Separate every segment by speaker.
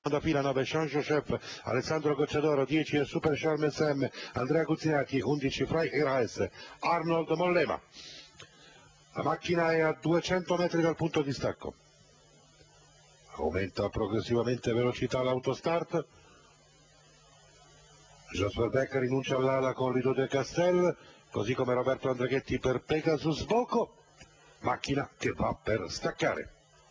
Speaker 1: Da fila 9 Jean-Joseph, Alessandro Gocciadoro, 10 Super Charme SM, Andrea Guzzinacchi, 11 Fry RAS, Arnold Mollema. La macchina è a 200 metri dal punto di stacco. Aumenta progressivamente velocità l'autostart. Joshua Beck rinuncia all'ala con Lido De Castel, così come Roberto Andreghetti per Pegasus Boco. Macchina che va per staccare.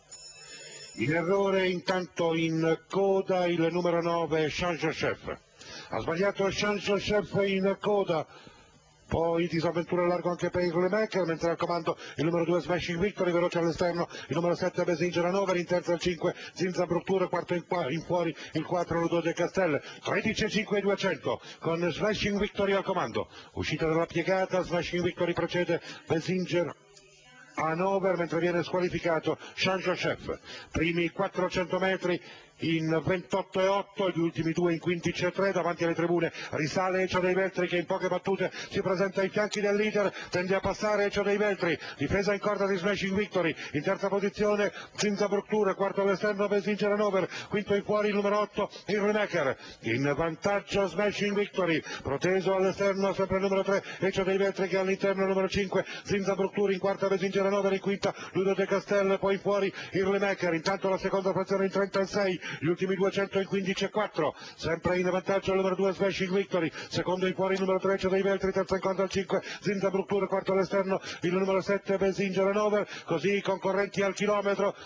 Speaker 1: In errore intanto in coda il numero 9 Jean-Joseph. Ha sbagliato Jean-Joseph in coda. Poi disavventura largo anche per Irlemaker, mentre al comando il numero 2 Smashing Victory, veloce all'esterno il numero 7 Besinger Hanover, in terza il 5 Zinza Brutture, quarto in fuori il 4 Ludo De Castel, 13 200 con Smashing Victory al comando. Uscita dalla piegata, Smashing Victory procede Besinger Hanover, mentre viene squalificato Jean-Joseph. Primi 400 metri in 28,8, gli ultimi due in 15,3, davanti alle tribune risale Ecio dei Veltri che in poche battute si presenta ai fianchi del leader, tende a passare Ecio dei Veltri, difesa in corda di Smashing Victory, in terza posizione Zinza Brutture, quarto all'esterno Besinger Hanover, quinto in fuori il numero 8 Irlemaker, in vantaggio Smashing Victory, proteso all'esterno sempre il numero 3 Ecio dei Veltri, che all'interno il numero 5 Zinza Brutture, in quarta Besinger Hanover, in quinta Ludo De Castel, poi fuori Irlemaker, intanto la seconda frazione in 36, gli ultimi 200 in 15,4, sempre in vantaggio il numero 2 Smashing Victory, secondo in fuori il numero 13 dei Veltri, terza in conto al 5 Zinza Brutture, quarto all'esterno il numero 7 Besinger Hanover, così i concorrenti al chilometro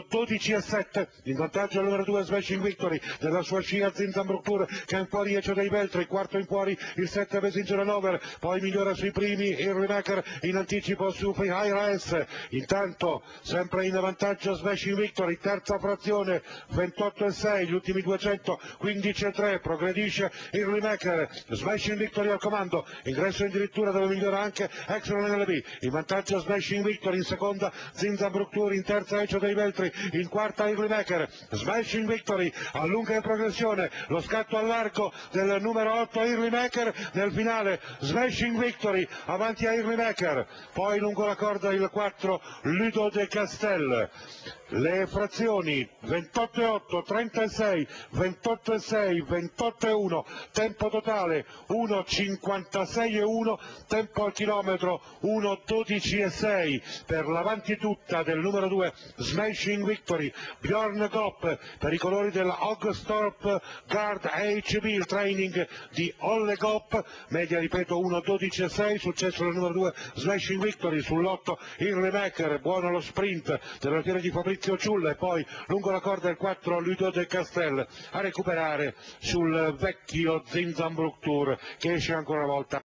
Speaker 1: 1:12,7, in vantaggio il numero 2 Smashing Victory, della sua scia Zinza Brutture che è in fuori Ecio dei Veltri, quarto in fuori il 7 Besinger Hanover, poi migliora sui primi Irlemaker, in anticipo su Freihire S, intanto sempre in vantaggio Smashing Victory, terza frazione 28,6, gli ultimi 200 15,3, progredisce Irlemaker, Smashing Victory al comando, ingresso addirittura dove migliora anche Exxon NLB, in vantaggio Smashing Victory, in seconda Zinza Brutture, in terza Ecio dei Veltri, in quarta Irlemaker, Smashing Victory allunga in progressione, lo scatto all'arco del numero 8 Irlemaker, nel finale Smashing Victory avanti a Irlemaker, poi lungo la corda il 4 Ludo De Castel. Le frazioni 28,8, 36, 28,6, 28,1, tempo totale 1,56,1, tempo al chilometro 1,12,6 per l'avanti tutta del numero 2 Smashing Victory, Bjorn Gopp per i colori della Hogstorp Guard HB, il training di Olle Gopp, media ripeto 1,12,6, successo del numero 2 Smashing Victory, sull'8 Irlemaker, buono lo sprint della fiera di Fabrizio Ciulla, e poi lungo la corda il 4 Ludo De Castel a recuperare sul vecchio Zinza Brutture che esce ancora una volta